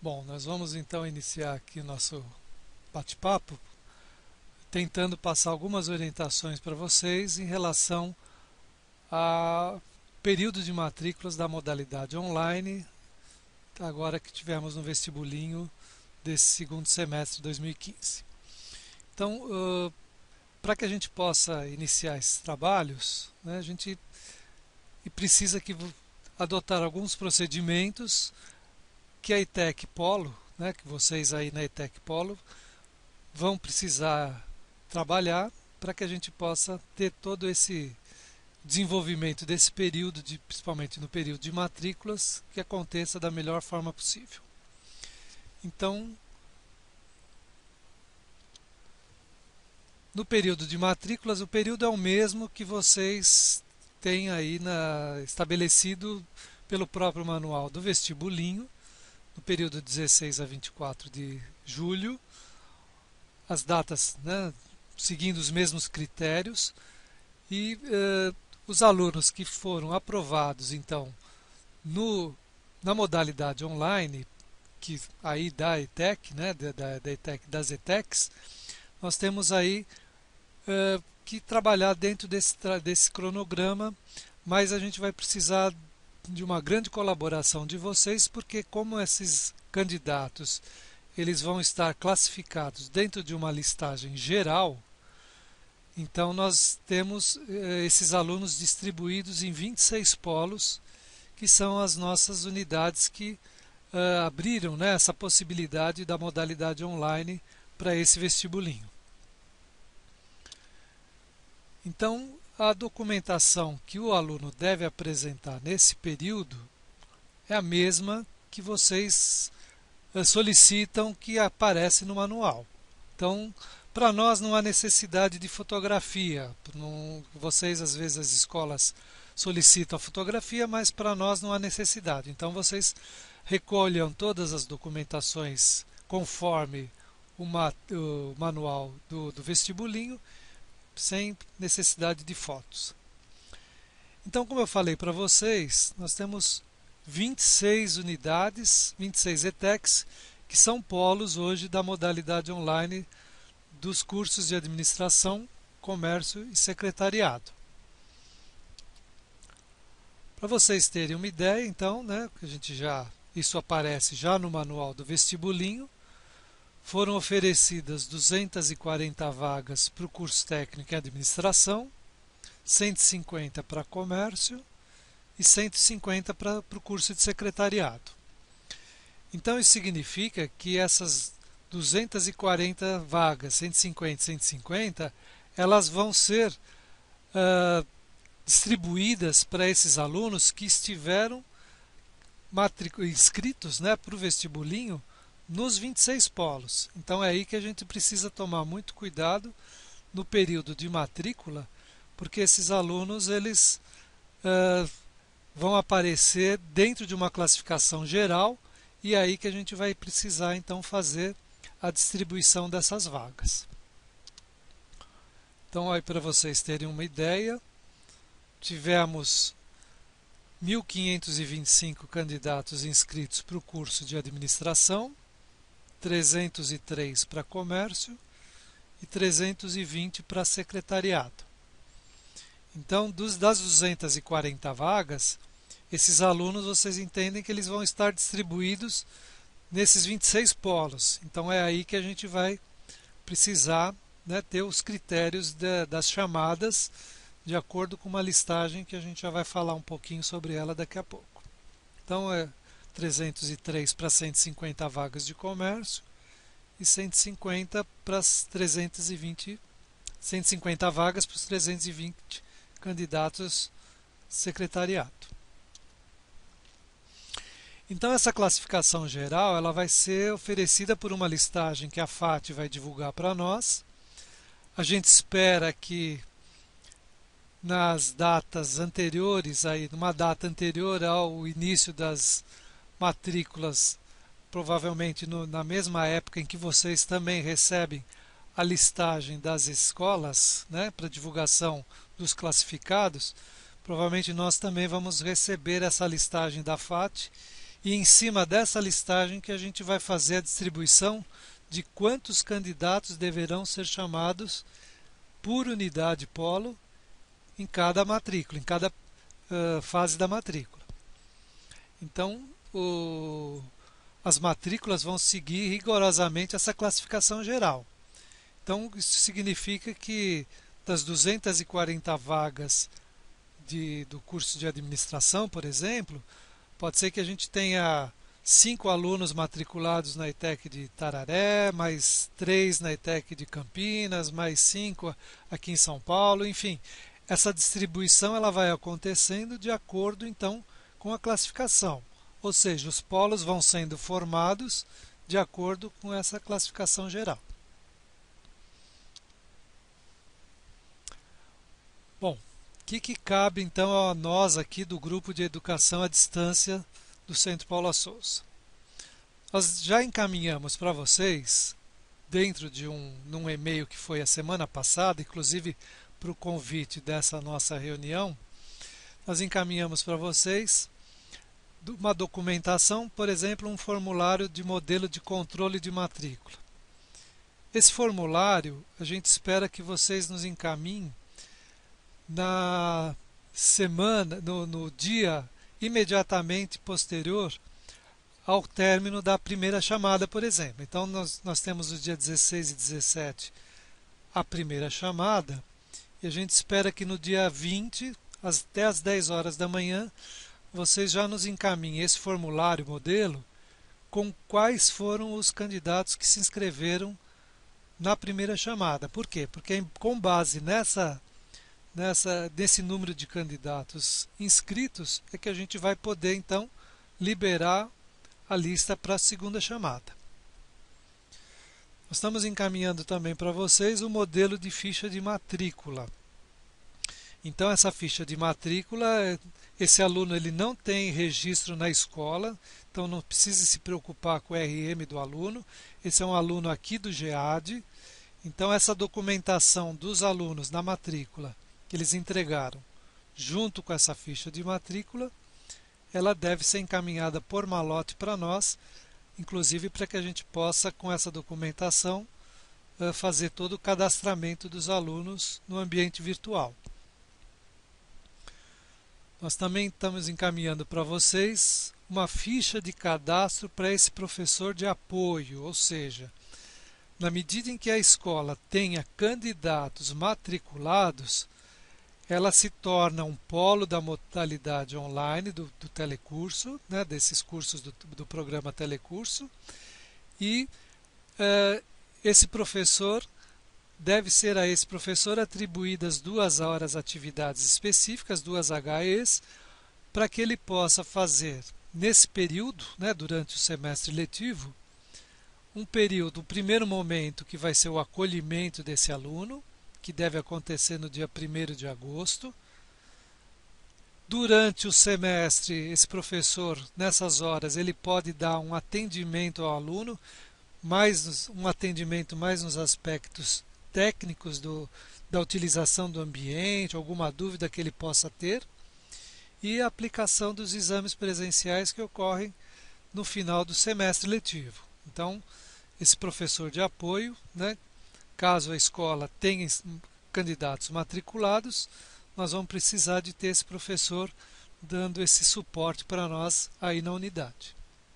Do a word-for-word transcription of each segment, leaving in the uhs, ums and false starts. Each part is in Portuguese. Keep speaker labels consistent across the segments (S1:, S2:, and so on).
S1: Bom, nós vamos então iniciar aqui o nosso bate-papo, tentando passar algumas orientações para vocês em relação ao período de matrículas da modalidade online, agora que tivemos no vestibulinho desse segundo semestre de dois mil e quinze. Então, uh, para que a gente possa iniciar esses trabalhos, né, a gente precisa que adotar alguns procedimentos que a ETEC Polo, né, que vocês aí na ETEC Polo vão precisar trabalhar para que a gente possa ter todo esse desenvolvimento desse período, de, principalmente no período de matrículas, que aconteça da melhor forma possível. Então, no período de matrículas, o período é o mesmo que vocês têm aí na, estabelecido pelo próprio manual do vestibulinho, no período dezesseis a vinte e quatro de julho, as datas, né, seguindo os mesmos critérios, e eh, os alunos que foram aprovados então no, na modalidade online, que aí da ETEC, né, da, da ETEC, das ETECs, nós temos aí eh, que trabalhar dentro desse, desse cronograma, mas a gente vai precisar de uma grande colaboração de vocês, porque como esses candidatos eles vão estar classificados dentro de uma listagem geral, então nós temos eh, esses alunos distribuídos em vinte e seis polos, que são as nossas unidades que eh, abriram, né, essa possibilidade da modalidade online para esse vestibulinho. Então, a documentação que o aluno deve apresentar nesse período é a mesma que vocês solicitam que aparece no manual. Então, para nós não há necessidade de fotografia. Não, vocês, às vezes, as escolas solicitam a fotografia, mas para nós não há necessidade. Então, vocês recolham todas as documentações conforme o, ma o manual do, do vestibulinho, sem necessidade de fotos. Então, como eu falei para vocês, nós temos vinte e seis unidades, vinte e seis ETECs, que são polos hoje da modalidade online dos cursos de administração, comércio e secretariado. Para vocês terem uma ideia, então, né, que a gente já, isso aparece já no manual do vestibulinho, foram oferecidas duzentas e quarenta vagas para o curso técnico em administração, cento e cinquenta para comércio e cento e cinquenta para, para o curso de secretariado. Então isso significa que essas duzentas e quarenta vagas, cento e cinquenta e cento e cinquenta, elas vão ser uh, distribuídas para esses alunos que estiveram inscritos, né, para o vestibulinho nos vinte e seis polos. Então é aí que a gente precisa tomar muito cuidado no período de matrícula, porque esses alunos eles uh, vão aparecer dentro de uma classificação geral, e é aí que a gente vai precisar então fazer a distribuição dessas vagas. Então aí, para vocês terem uma ideia, tivemos mil quinhentos e vinte e cinco candidatos inscritos para o curso de administração, trezentos e três para comércio e trezentos e vinte para secretariado. Então, dos, das duzentas e quarenta vagas, esses alunos, vocês entendem que eles vão estar distribuídos nesses vinte e seis polos. Então, é aí que a gente vai precisar, né, ter os critérios de, das chamadas, de acordo com uma listagem que a gente já vai falar um pouquinho sobre ela daqui a pouco. Então, é trezentos e três para cento e cinquenta vagas de comércio e cento e cinquenta para as trezentos e vinte, cento e cinquenta vagas para os trezentos e vinte candidatos secretariado. Então essa classificação geral ela vai ser oferecida por uma listagem que a FAT vai divulgar para nós. A gente espera que nas datas anteriores, aí, numa data anterior ao início das matrículas, provavelmente no, na mesma época em que vocês também recebem a listagem das escolas, né, para divulgação dos classificados, provavelmente nós também vamos receber essa listagem da FAT e em cima dessa listagem que a gente vai fazer a distribuição de quantos candidatos deverão ser chamados por unidade polo em cada matrícula, em cada uh, fase da matrícula. Então, o, as matrículas vão seguir rigorosamente essa classificação geral. Então, isso significa que das duzentas e quarenta vagas de, do curso de administração, por exemplo, pode ser que a gente tenha cinco alunos matriculados na ETEC de Tararé, mais três na ETEC de Campinas, mais cinco aqui em São Paulo, enfim. Essa distribuição ela vai acontecendo de acordo, então, com a classificação. Ou seja, os polos vão sendo formados de acordo com essa classificação geral. Bom, o que, que cabe então a nós aqui do Grupo de Educação à Distância do Centro Paulo Souza? Nós já encaminhamos para vocês, dentro de um num e-mail que foi a semana passada, inclusive para o convite dessa nossa reunião, nós encaminhamos para vocês uma documentação, por exemplo, um formulário de modelo de controle de matrícula. Esse formulário, a gente espera que vocês nos encaminhem na semana, no, no dia imediatamente posterior ao término da primeira chamada, por exemplo. Então, nós, nós temos o dia dezesseis e dezessete a primeira chamada, e a gente espera que no dia vinte, até às dez horas da manhã, vocês já nos encaminhem esse formulário modelo com quais foram os candidatos que se inscreveram na primeira chamada. Por quê? Porque com base nessa Nessa, nesse número de candidatos inscritos é que a gente vai poder então liberar a lista para a segunda chamada. Nós estamos encaminhando também para vocês o modelo de ficha de matrícula. Então essa ficha de matrícula, esse aluno ele não tem registro na escola, então não precisa se preocupar com o R M do aluno. Esse é um aluno aqui do GEAD. Então essa documentação dos alunos na matrícula que eles entregaram junto com essa ficha de matrícula, ela deve ser encaminhada por malote para nós, inclusive para que a gente possa, com essa documentação, fazer todo o cadastramento dos alunos no ambiente virtual. Nós também estamos encaminhando para vocês uma ficha de cadastro para esse professor de apoio, ou seja, na medida em que a escola tenha candidatos matriculados, ela se torna um polo da modalidade online do, do telecurso, né, desses cursos do, do programa telecurso, e uh, esse professor deve ser a esse professor atribuídas duas horas atividades específicas, duas H Es, para que ele possa fazer nesse período, né, durante o semestre letivo, um período, o primeiro momento que vai ser o acolhimento desse aluno, que deve acontecer no dia primeiro de agosto. Durante o semestre, esse professor, nessas horas, ele pode dar um atendimento ao aluno, mais um atendimento mais nos aspectos técnicos do, da utilização do ambiente, alguma dúvida que ele possa ter, e a aplicação dos exames presenciais que ocorrem no final do semestre letivo. Então, esse professor de apoio, né, caso a escola tenha candidatos matriculados, nós vamos precisar de ter esse professor dando esse suporte para nós aí na unidade.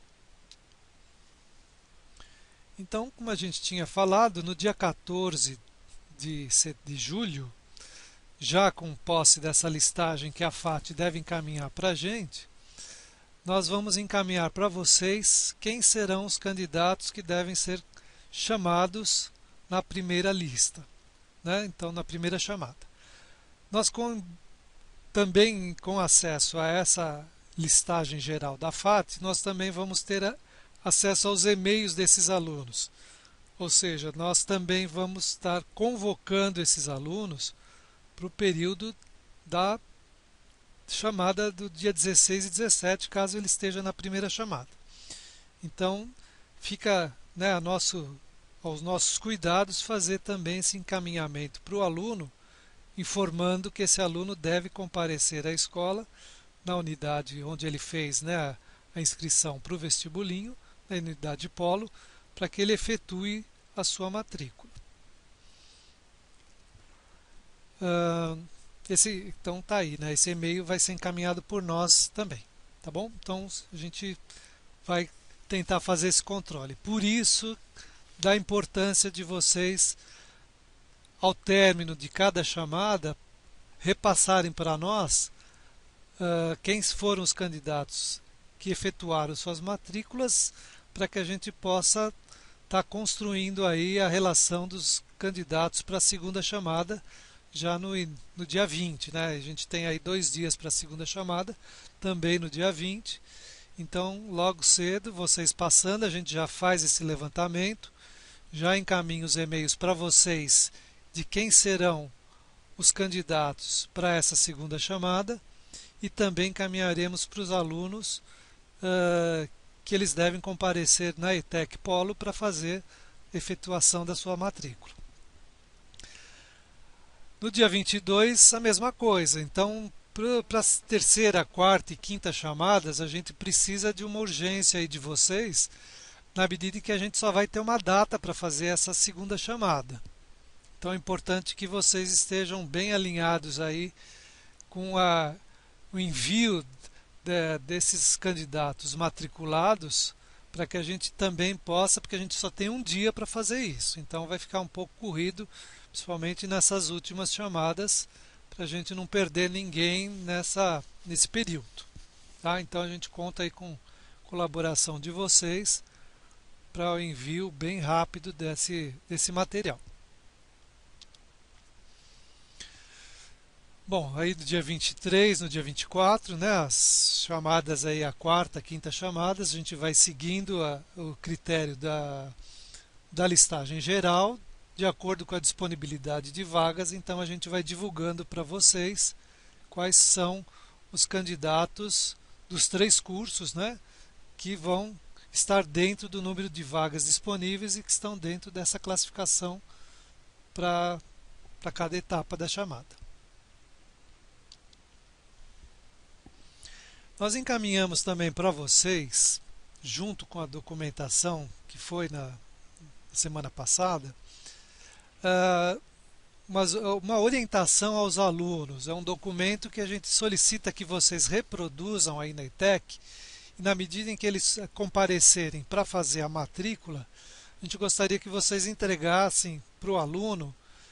S1: Então, como a gente tinha falado, no dia quatorze de, de julho, já com posse dessa listagem que a FAT deve encaminhar para a gente, nós vamos encaminhar para vocês quem serão os candidatos que devem ser chamados na primeira lista, né? Então, na primeira chamada. Nós com, também com acesso a essa listagem geral da FAT, nós também vamos ter a, acesso aos e-mails desses alunos. Ou seja, nós também vamos estar convocando esses alunos para o período da chamada do dia dezesseis e dezessete, caso ele esteja na primeira chamada. Então, fica, né, a nosso aos nossos cuidados fazer também esse encaminhamento para o aluno, informando que esse aluno deve comparecer à escola, na unidade onde ele fez, né, a a inscrição para o vestibulinho na unidade polo, para que ele efetue a sua matrícula. Uh, esse, então tá aí, né? Esse e-mail vai ser encaminhado por nós também, tá bom? Então a gente vai tentar fazer esse controle. Por isso, da importância de vocês, ao término de cada chamada, repassarem para nós uh, quem foram os candidatos que efetuaram suas matrículas, para que a gente possa estar tá construindo aí a relação dos candidatos para a segunda chamada, já no, no dia vinte, né? A gente tem aí dois dias para a segunda chamada, também no dia vinte. Então, logo cedo, vocês passando, a gente já faz esse levantamento, já encaminha os e-mails para vocês de quem serão os candidatos para essa segunda chamada, e também encaminharemos para os alunos uh, que eles devem comparecer na ETEC Polo para fazer a efetuação da sua matrícula. No dia vinte e dois, a mesma coisa. Então, para a terceira, quarta e quinta chamadas, a gente precisa de uma urgência aí de vocês, na medida em que a gente só vai ter uma data para fazer essa segunda chamada. Então é importante que vocês estejam bem alinhados aí com a, o envio de, desses candidatos matriculados, para que a gente também possa, porque a gente só tem um dia para fazer isso. Então vai ficar um pouco corrido, principalmente nessas últimas chamadas, para a gente não perder ninguém nessa, nesse período. Tá? Então a gente conta aí com a colaboração de vocês para o envio bem rápido desse, desse material. Bom, aí no dia vinte e três, no dia vinte e quatro, né, as chamadas aí, a quarta, a quinta chamadas, a gente vai seguindo a, o critério da, da listagem geral, de acordo com a disponibilidade de vagas. Então a gente vai divulgando para vocês quais são os candidatos dos três cursos, né, que vão estar dentro do número de vagas disponíveis e que estão dentro dessa classificação para para cada etapa da chamada. Nós encaminhamos também para vocês, junto com a documentação que foi na semana passada, uma orientação aos alunos. É um documento que a gente solicita que vocês reproduzam aí na ETEC, e na medida em que eles comparecerem para fazer a matrícula, a gente gostaria que vocês entregassem para o aluno,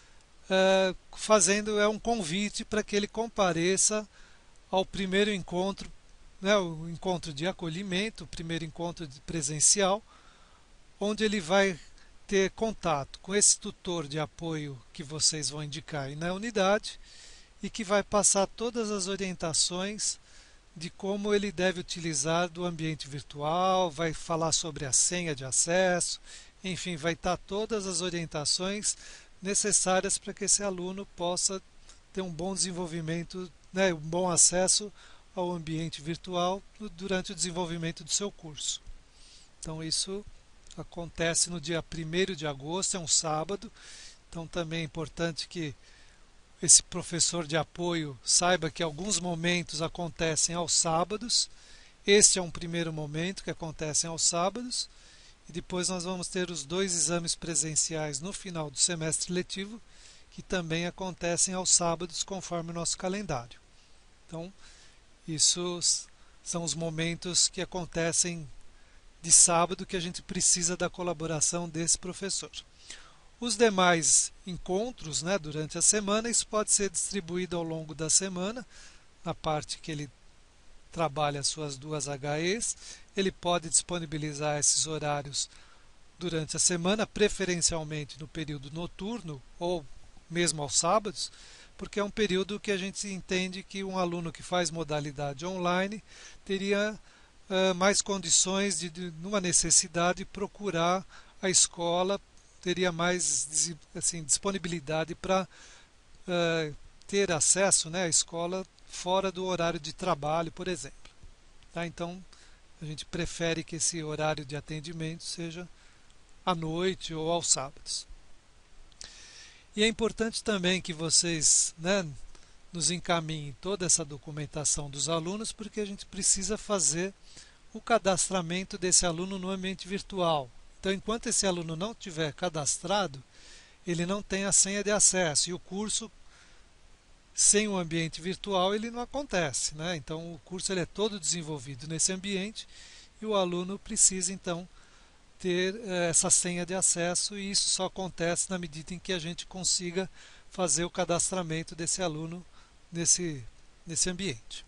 S1: fazendo é um convite para que ele compareça ao primeiro encontro, né, o encontro de acolhimento, o primeiro encontro presencial, onde ele vai ter contato com esse tutor de apoio que vocês vão indicar aí na unidade, e que vai passar todas as orientações de como ele deve utilizar do ambiente virtual, vai falar sobre a senha de acesso, enfim, vai estar todas as orientações necessárias para que esse aluno possa ter um bom desenvolvimento, né, um bom acesso ao ambiente virtual durante o desenvolvimento do seu curso. Então isso acontece no dia primeiro de agosto, é um sábado. Então também é importante que esse professor de apoio saiba que alguns momentos acontecem aos sábados. Este é um primeiro momento que acontece aos sábados, e depois nós vamos ter os dois exames presenciais no final do semestre letivo, que também acontecem aos sábados conforme o nosso calendário. Então isso são os momentos que acontecem de sábado, que a gente precisa da colaboração desse professor. Os demais encontros, né, durante a semana, isso pode ser distribuído ao longo da semana, na parte que ele trabalha as suas duas H Es. Ele pode disponibilizar esses horários durante a semana, preferencialmente no período noturno ou mesmo aos sábados, porque é um período que a gente entende que um aluno que faz modalidade online teria uh, mais condições de, de, numa necessidade, procurar a escola, teria mais assim, disponibilidade para uh, ter acesso, né, à escola fora do horário de trabalho, por exemplo. Tá? Então, a gente prefere que esse horário de atendimento seja à noite ou aos sábados. E é importante também que vocês, né, nos encaminhem toda essa documentação dos alunos, porque a gente precisa fazer o cadastramento desse aluno no ambiente virtual. Então, enquanto esse aluno não tiver cadastrado, ele não tem a senha de acesso, e o curso sem o ambiente virtual ele não acontece, né? Então o curso ele é todo desenvolvido nesse ambiente e o aluno precisa então ter eh, essa senha de acesso, e isso só acontece na medida em que a gente consiga fazer o cadastramento desse aluno nesse, nesse ambiente.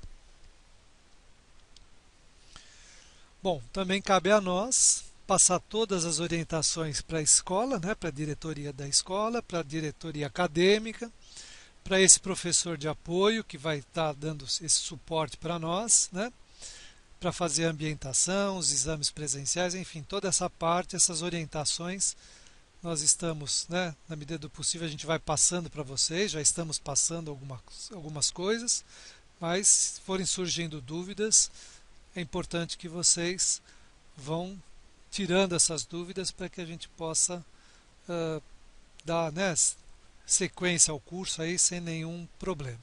S1: Bom, também cabe a nós passar todas as orientações para a escola, né, para a diretoria da escola, para a diretoria acadêmica, para esse professor de apoio que vai estar dando esse suporte para nós, né, para fazer a ambientação, os exames presenciais, enfim, toda essa parte, essas orientações, nós estamos, né, na medida do possível, a gente vai passando para vocês, já estamos passando alguma, algumas coisas, mas se forem surgindo dúvidas, é importante que vocês vão tirando essas dúvidas para que a gente possa uh, dar, né, sequência ao curso aí sem nenhum problema.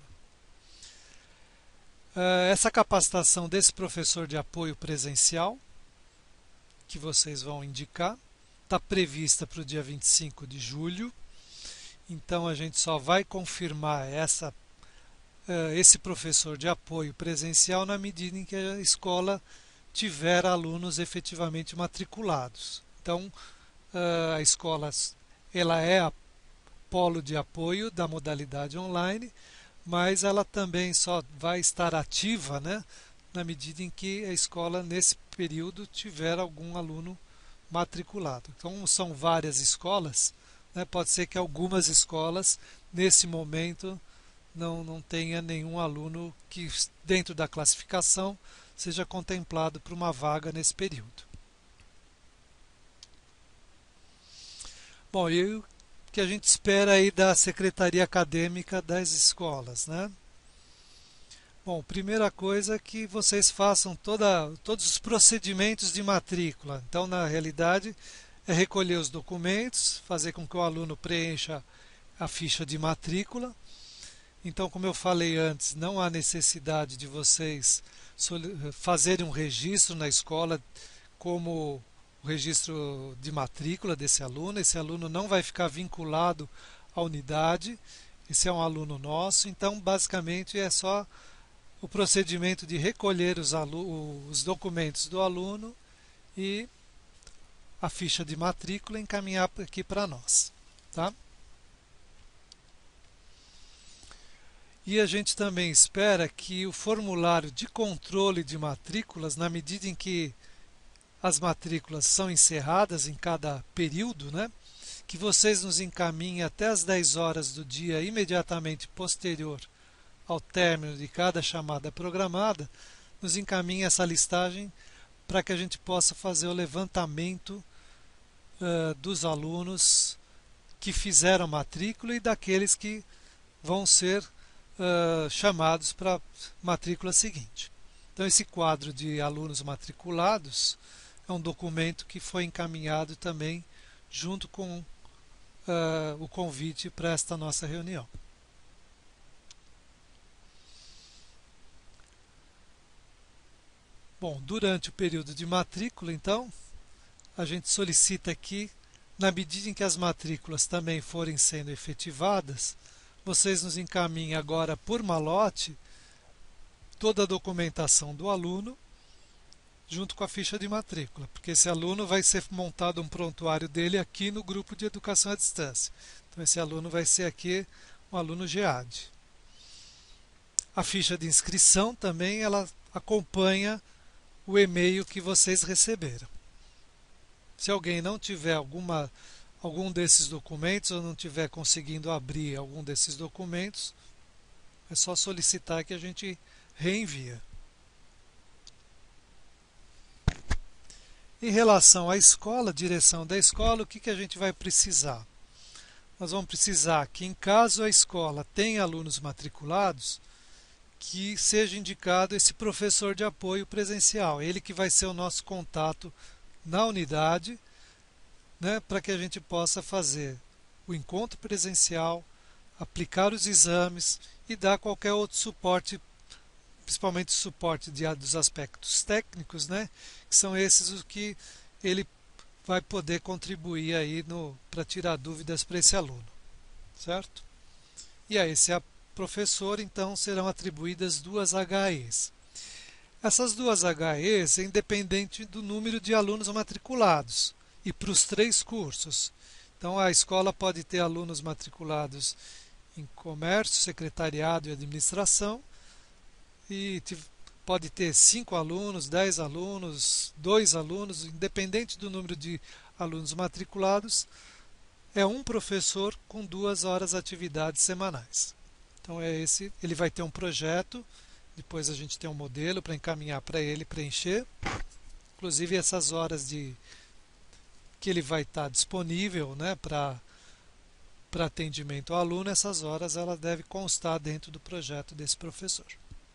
S1: Uh, essa capacitação desse professor de apoio presencial, que vocês vão indicar, está prevista para o dia vinte e cinco de julho, então a gente só vai confirmar essa, uh, esse professor de apoio presencial na medida em que a escola tiver alunos efetivamente matriculados. Então, a escola ela é a polo de apoio da modalidade online, mas ela também só vai estar ativa, né, na medida em que a escola, nesse período, tiver algum aluno matriculado. Então, são várias escolas, né, pode ser que algumas escolas, nesse momento, não, não tenha nenhum aluno que, dentro da classificação, seja contemplado por uma vaga nesse período. Bom, e o que a gente espera aí da Secretaria Acadêmica das escolas, né? Bom, primeira coisa é que vocês façam toda, todos os procedimentos de matrícula. Então, na realidade, é recolher os documentos, fazer com que o aluno preencha a ficha de matrícula. Então, como eu falei antes, não há necessidade de vocês fazerem um registro na escola como o registro de matrícula desse aluno. Esse aluno não vai ficar vinculado à unidade, esse é um aluno nosso, então basicamente é só o procedimento de recolher os, os documentos do aluno e a ficha de matrícula e encaminhar aqui para nós, tá? E a gente também espera que o formulário de controle de matrículas, na medida em que as matrículas são encerradas em cada período, né, que vocês nos encaminhem até as dez horas do dia imediatamente posterior ao término de cada chamada programada, nos encaminhem essa listagem para que a gente possa fazer o levantamento uh, dos alunos que fizeram matrícula e daqueles que vão ser Uh, chamados para a matrícula seguinte. Então, esse quadro de alunos matriculados é um documento que foi encaminhado também junto com uh, o convite para esta nossa reunião. Bom, durante o período de matrícula, então, a gente solicita aqui, na medida em que as matrículas também forem sendo efetivadas, vocês nos encaminhem agora por malote toda a documentação do aluno junto com a ficha de matrícula, porque esse aluno vai ser montado um prontuário dele aqui no grupo de educação à distância. Então esse aluno vai ser aqui um aluno G A D. A ficha de inscrição também ela acompanha o e-mail que vocês receberam. Se alguém não tiver alguma algum desses documentos ou não estiver conseguindo abrir algum desses documentos, é só solicitar que a gente reenvia. Em relação à escola, direção da escola, o que, que a gente vai precisar? Nós vamos precisar que, em caso a escola tenha alunos matriculados, que seja indicado esse professor de apoio presencial, ele que vai ser o nosso contato na unidade, né, para que a gente possa fazer o encontro presencial, aplicar os exames e dar qualquer outro suporte principalmente o suporte de, dos aspectos técnicos, né, que são esses os que ele vai poder contribuir aí no para tirar dúvidas para esse aluno, certo? E a esse professor, então, serão atribuídas duas H Es. Essas duas H Es é independente do número de alunos matriculados e para os três cursos. Então, a escola pode ter alunos matriculados em comércio, secretariado e administração e pode ter cinco alunos, dez alunos, dois alunos, independente do número de alunos matriculados, é um professor com duas horas atividades semanais. Então é esse, ele vai ter um projeto, depois a gente tem um modelo para encaminhar para ele preencher. Inclusive essas horas de que ele vai estar disponível, né, para para atendimento ao aluno, essas horas ela deve constar dentro do projeto desse professor.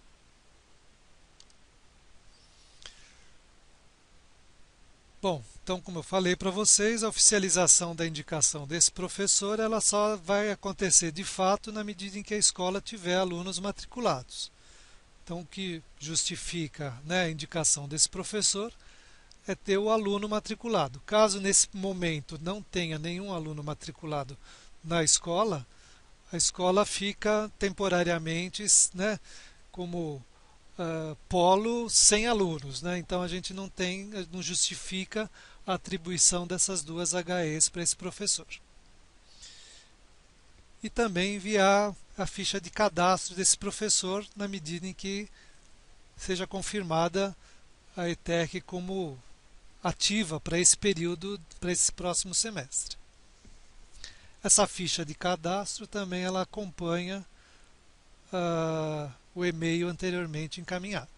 S1: Bom, então como eu falei para vocês, a oficialização da indicação desse professor ela só vai acontecer de fato na medida em que a escola tiver alunos matriculados. Então o que justifica, né, a indicação desse professor é ter o aluno matriculado. Caso nesse momento não tenha nenhum aluno matriculado na escola, a escola fica temporariamente, né, como Uh, polo sem alunos, né? Então a gente não tem, não justifica a atribuição dessas duas H Es para esse professor. E também enviar a ficha de cadastro desse professor na medida em que seja confirmada a ETEC como ativa para esse período, para esse próximo semestre. Essa ficha de cadastro também ela acompanha uh, o e-mail anteriormente encaminhado.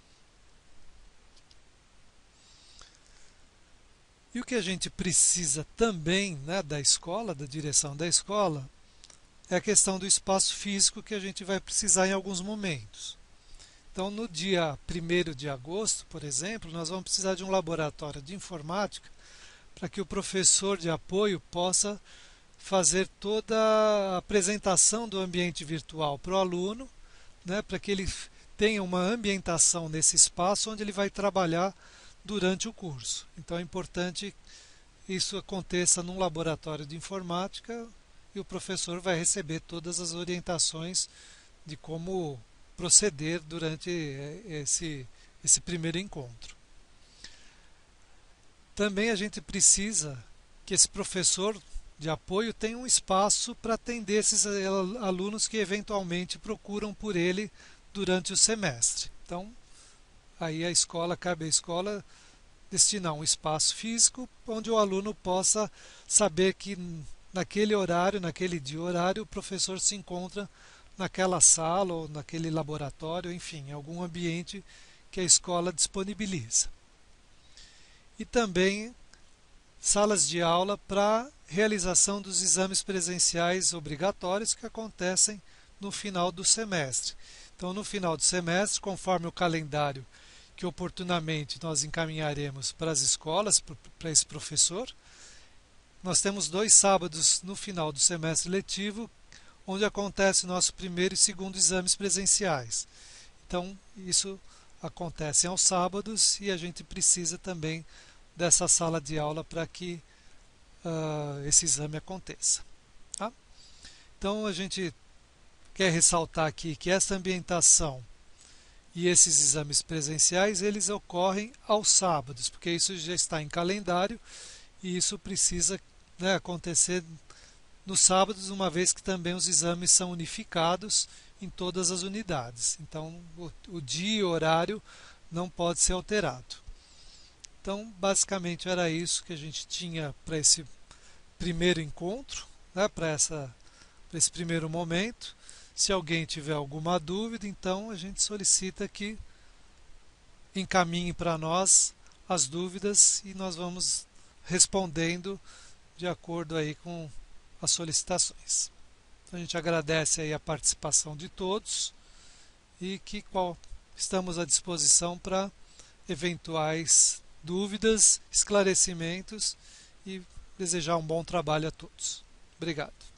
S1: E o que a gente precisa também, né, da escola, da direção da escola, é a questão do espaço físico que a gente vai precisar em alguns momentos. Então, no dia primeiro de agosto, por exemplo, nós vamos precisar de um laboratório de informática para que o professor de apoio possa fazer toda a apresentação do ambiente virtual para o aluno, né, para que ele tenha uma ambientação nesse espaço onde ele vai trabalhar durante o curso. Então é importante que isso aconteça num laboratório de informática e o professor vai receber todas as orientações de como proceder durante esse, esse primeiro encontro. Também a gente precisa que esse professor de apoio tenha um espaço para atender esses alunos que eventualmente procuram por ele durante o semestre. Então, aí a escola, cabe à escola destinar um espaço físico onde o aluno possa saber que naquele horário, naquele dia horário, o professor se encontra naquela sala ou naquele laboratório, enfim, em algum ambiente que a escola disponibiliza. E também salas de aula para realização dos exames presenciais obrigatórios que acontecem no final do semestre. Então, no final do semestre, conforme o calendário que oportunamente nós encaminharemos para as escolas, para esse professor, nós temos dois sábados no final do semestre letivo, onde acontece o nosso primeiro e segundo exames presenciais. Então, isso acontece aos sábados e a gente precisa também dessa sala de aula para que uh, esse exame aconteça. Tá? Então a gente quer ressaltar aqui que essa ambientação e esses exames presenciais eles ocorrem aos sábados, porque isso já está em calendário e isso precisa, né, acontecer nos sábados, uma vez que também os exames são unificados em todas as unidades. Então o, o dia e o horário não pode ser alterado. Então, basicamente era isso que a gente tinha para esse primeiro encontro, né, para essa, para esse primeiro momento. Se alguém tiver alguma dúvida, então a gente solicita que encaminhe para nós as dúvidas e nós vamos respondendo de acordo aí com as solicitações. Então, a gente agradece aí a participação de todos e que qual, estamos à disposição para eventuais dúvidas, esclarecimentos e desejar um bom trabalho a todos. Obrigado.